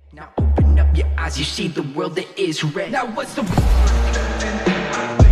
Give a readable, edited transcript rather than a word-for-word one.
Now open up your eyes, you see the world that is red. Now what's the